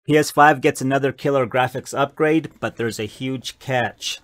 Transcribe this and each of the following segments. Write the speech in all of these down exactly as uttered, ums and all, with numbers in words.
P S five gets another killer graphics upgrade, but there's a huge catch.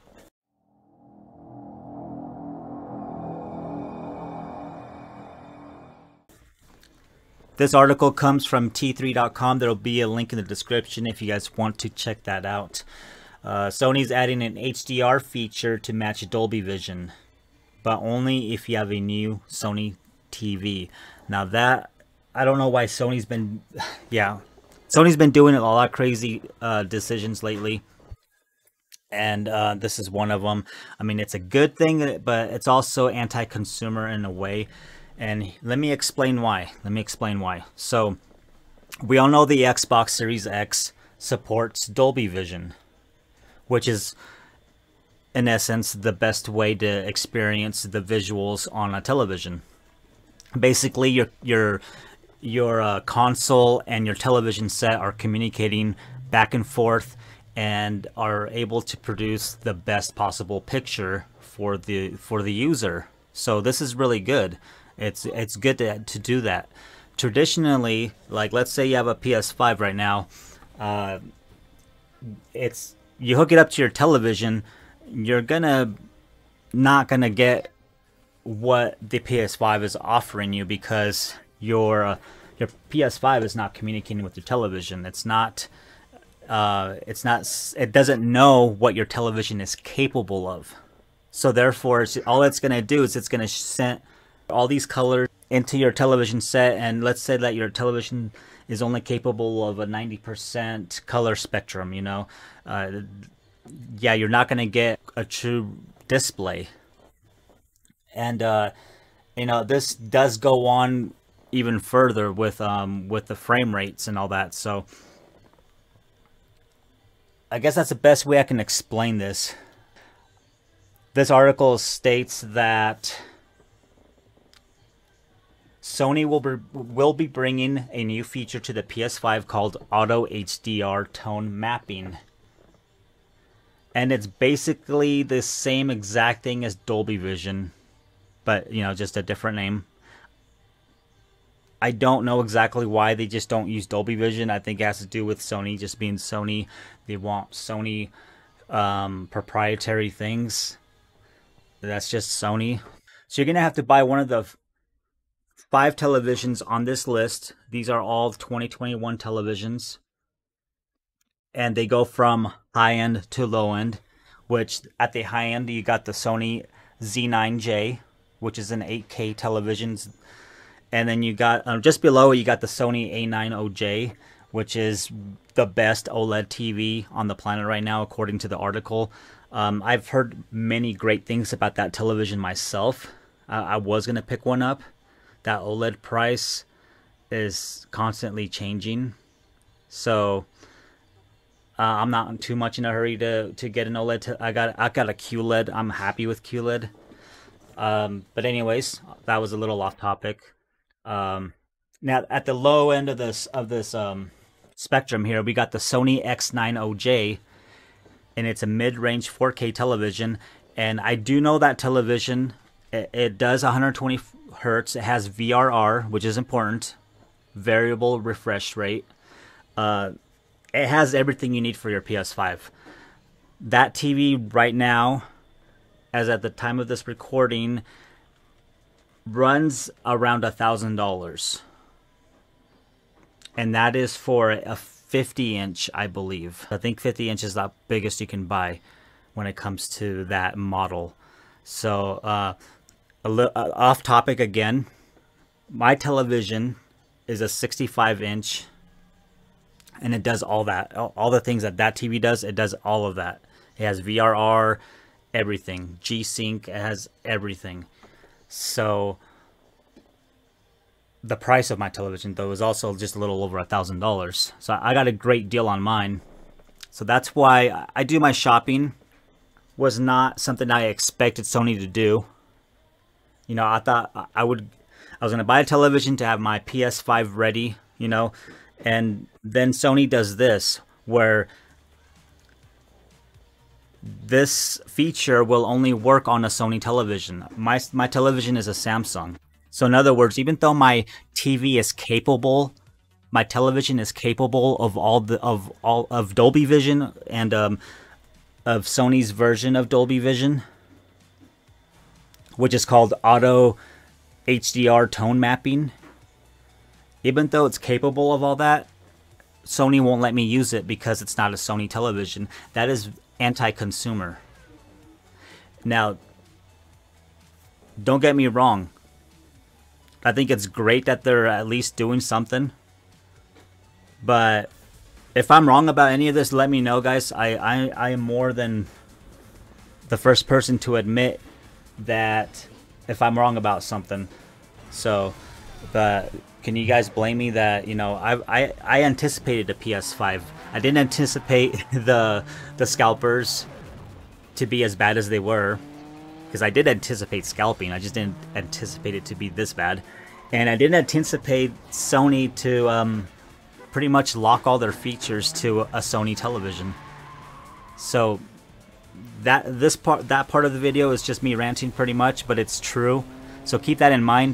This article comes from T three dot com. There will be a link in the description if you guys want to check that out. Uh, Sony's adding an H D R feature to match Dolby Vision, but only if you have a new Sony T V. Now that, I don't know why Sony's been, yeah, Sony's been doing a lot of crazy uh, decisions lately. And uh, this is one of them. I mean, it's a good thing, but it's also anti-consumer in a way. And let me explain why. Let me explain why. So, we all know the Xbox Series X supports Dolby Vision, which is, in essence, the best way to experience the visuals on a television. Basically, your your your uh, console and your television set are communicating back and forth and are able to produce the best possible picture for the for the user. So this is really good. It's it's good to, to do that. Traditionally, like let's say you have a P S five right now, uh, it's you hook it up to your television, you're gonna not gonna get what the P S five is offering you because your uh, your P S five is not communicating with your television. It's not uh, it's not it doesn't know what your television is capable of. So therefore, it's, all it's gonna do is it's gonna send all these colors into your television set, and let's say that your television is only capable of a ninety percent color spectrum, you know, uh, yeah, you're not going to get a true display. And uh, you know, this does go on even further with um, with the frame rates and all that. So I guess that's the best way I can explain this. This article states that Sony will be, will be bringing a new feature to the P S five called Auto H D R Tone Mapping. And it's basically the same exact thing as Dolby Vision, but, you know, just a different name. I don't know exactly why they just don't use Dolby Vision. I think it has to do with Sony just being Sony. They want Sony um, proprietary things. That's just Sony. So you're going to have to buy one of the five televisions on this list. These are all twenty twenty-one televisions. And they go from high end to low end, which at the high end, you got the Sony Z nine J, which is an eight K television. And then you got, um, just below it, you got the Sony A nine O J, which is the best OLED T V on the planet right now, according to the article. Um, I've heard many great things about that television myself. Uh, I was going to pick one up. That OLED price is constantly changing. So uh, I'm not too much in a hurry to, to get an OLED. To, I got I got a Q L E D. I'm happy with Q L E D. Um, but anyways, that was a little off topic. Um, now at the low end of this of this um, spectrum here, we got the Sony X nine O J, and it's a mid-range four K television. And I do know that television, it, it does one hundred twenty hertz. It has V R R, which is important, variable refresh rate. Uh, it has everything you need for your P S five. That T V right now, as at the time of this recording, runs around a thousand dollars, and that is for a fifty inch, I believe. I think fifty inch is the biggest you can buy when it comes to that model. So uh, a little uh, off topic again. My television is a sixty-five inch, and it does all that, all, all the things that that T V does. It does all of that. It has V R R, everything, G-Sync. It has everything. So the price of my television, though, is also just a little over a thousand dollars. So I got a great deal on mine. So that's why I do my shopping. Was not something I expected Sony to do. You know, I thought I would, I was going to buy a television to have my P S five ready, you know, and then Sony does this, where this feature will only work on a Sony television. My, my television is a Samsung. So in other words, even though my T V is capable my television is capable of all the of all of Dolby Vision and um, of Sony's version of Dolby Vision, which is called Auto H D R Tone Mapping. Even though it's capable of all that, Sony won't let me use it because it's not a Sony television. That is anti-consumer. Now, don't get me wrong. I think it's great that they're at least doing something. But if I'm wrong about any of this, let me know, guys. I, I, I am more than the first person to admit that if I'm wrong about something. So, but can you guys blame me that, you know, I I, I anticipated a P S five. I didn't anticipate the the scalpers to be as bad as they were, because I did anticipate scalping. I just didn't anticipate it to be this bad, and I didn't anticipate Sony to um, pretty much lock all their features to a Sony television. So that this part that part of the video is just me ranting pretty much, but it's true. So keep that in mind.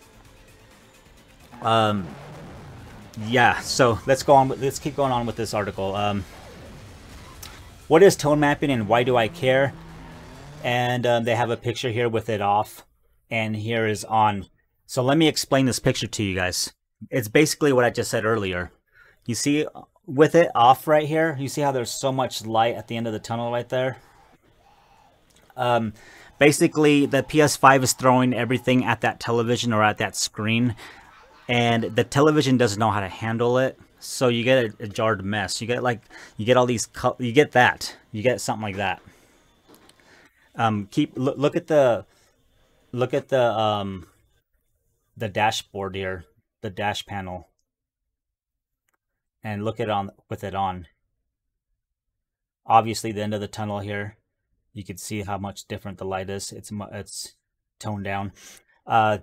Um, yeah, so let's go on. With, let's keep going on with this article. Um, what is tone mapping and why do I care? And um, they have a picture here with it off, and here is on. So let me explain this picture to you guys. It's basically what I just said earlier. You see, with it off right here, you see how there's so much light at the end of the tunnel right there? Um, basically, the P S five is throwing everything at that television or at that screen, and the television doesn't know how to handle it, so you get a, a jarred mess. You get like you get all these you get that you get something like that. Um, keep look, look at the look at the um the dashboard here, the dash panel, and look at it on with it on. Obviously, the end of the tunnel here, you can see how much different the light is. It's it's toned down. Uh,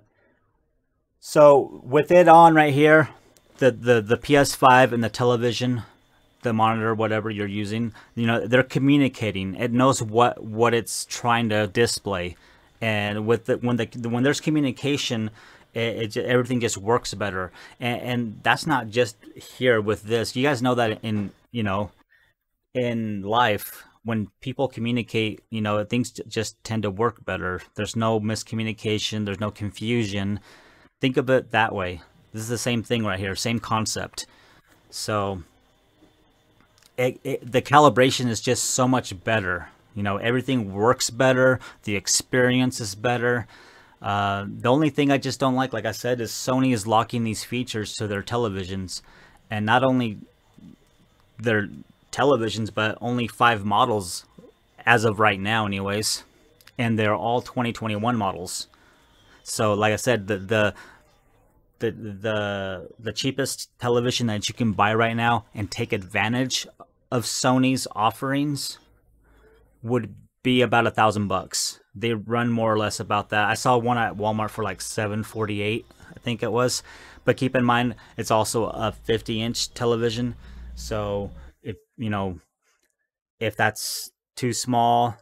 So with it on right here, the, the, the P S five and the television, the monitor, whatever you're using, you know, they're communicating. It knows what, what it's trying to display. And with the, when the when there's communication, it, it everything just works better. And, and that's not just here with this. You guys know that in, you know, in life, when people communicate, you know, things just tend to work better. There's no miscommunication. There's no confusion. Think of it that way. This is the same thing right here, same concept. So it, it, the calibration is just so much better. You know, everything works better. The experience is better. Uh, the only thing I just don't like, like I said, is Sony is locking these features to their televisions. And not only their televisions, but only five models as of right now anyways. And they're all twenty twenty-one models. So, like I said, the, the the the the cheapest television that you can buy right now and take advantage of Sony's offerings would be about a thousand bucks. They run more or less about that. I saw one at Walmart for like seven forty-eight, I think it was. But keep in mind, it's also a fifty inch television. So if you know if that's too small,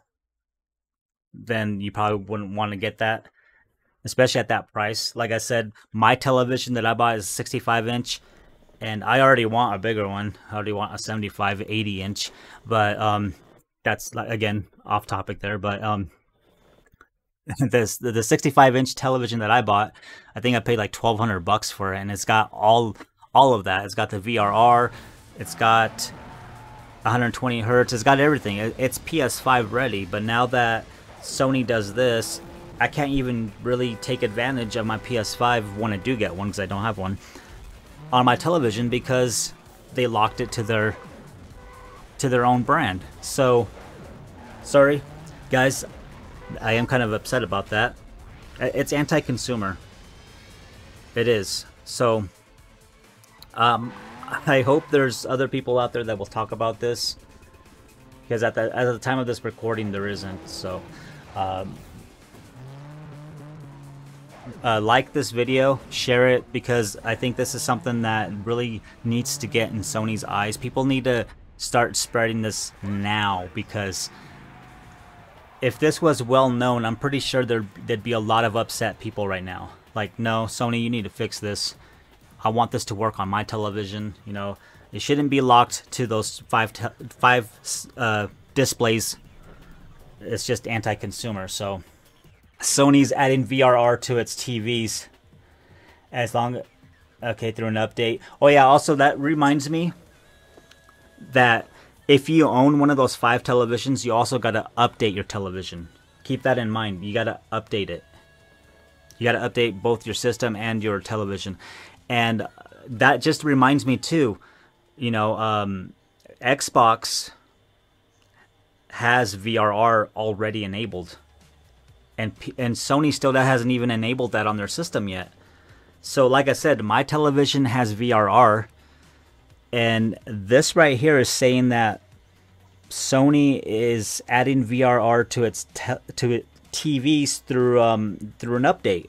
then you probably wouldn't want to get that. Especially at that price. Like I said, my television that I bought is sixty-five inch, and I already want a bigger one. I already want a seventy-five, eighty inch, but um, that's again off topic there. But um, this the, the sixty-five inch television that I bought, I think I paid like twelve hundred bucks for it, and it's got all all of that. It's got the V R R, it's got one hundred twenty hertz, it's got everything. It, it's P S five ready. But now that Sony does this, I can't even really take advantage of my P S five when I do get one, because I don't have one, on my television, because they locked it to their to their own brand. So, sorry, guys, I am kind of upset about that. It's anti-consumer. It is. So, um, I hope there's other people out there that will talk about this, because at the at the time of this recording, there isn't. So. Um, Uh, like this video, share it, because I think this is something that really needs to get in Sony's eyes. People need to start spreading this now, because if this was well known, I'm pretty sure there'd, there'd be a lot of upset people right now. Like, no, Sony, you need to fix this. I want this to work on my television. You know, it shouldn't be locked to those five te five uh, displays. It's just anti-consumer. So Sony's adding V R R to its T Vs as long okay through an update. Oh yeah, also that reminds me that if you own one of those five televisions, you also got to update your television. Keep that in mind. You got to update it. You got to update both your system and your television. And that just reminds me too, you know, um, Xbox has V R R already enabled. And, and Sony still hasn't even enabled that on their system yet. So like I said, my television has V R R. And this right here is saying that Sony is adding V R R to its te to its T Vs through um, through an update.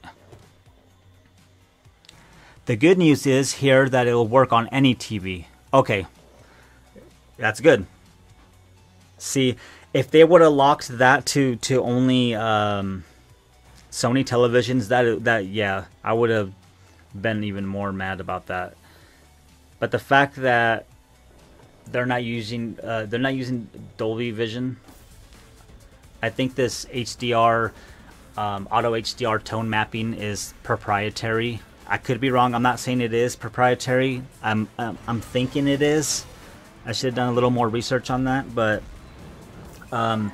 The good news is here that it'll work on any T V. Okay, that's good. See, if they would have locked that to to only um, Sony televisions, that that yeah, I would have been even more mad about that. But the fact that they're not using uh, they're not using Dolby Vision, I think this H D R um, auto H D R tone mapping is proprietary. I could be wrong. I'm not saying it is proprietary. I'm I'm, I'm thinking it is. I should have done a little more research on that, but um,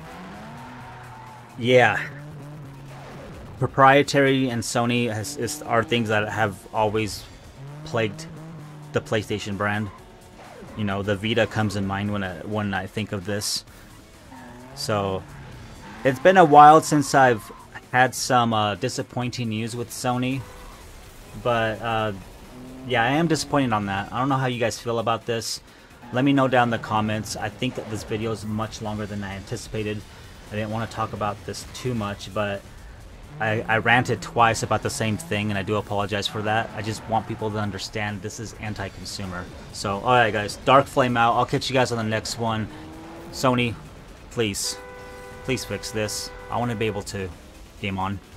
yeah, proprietary and Sony has, is, are things that have always plagued the PlayStation brand. You know, the Vita comes in mind when I, when I think of this. So it's been a while since I've had some uh, disappointing news with Sony, but uh, yeah, I am disappointed on that. I don't know how you guys feel about this. Let me know down in the comments. I think that this video is much longer than I anticipated. I didn't want to talk about this too much, but I, I ranted twice about the same thing, and I do apologize for that. I just want people to understand this is anti-consumer. So, alright guys, Dark Flame out. I'll catch you guys on the next one. Sony, please, please fix this. I want to be able to game on.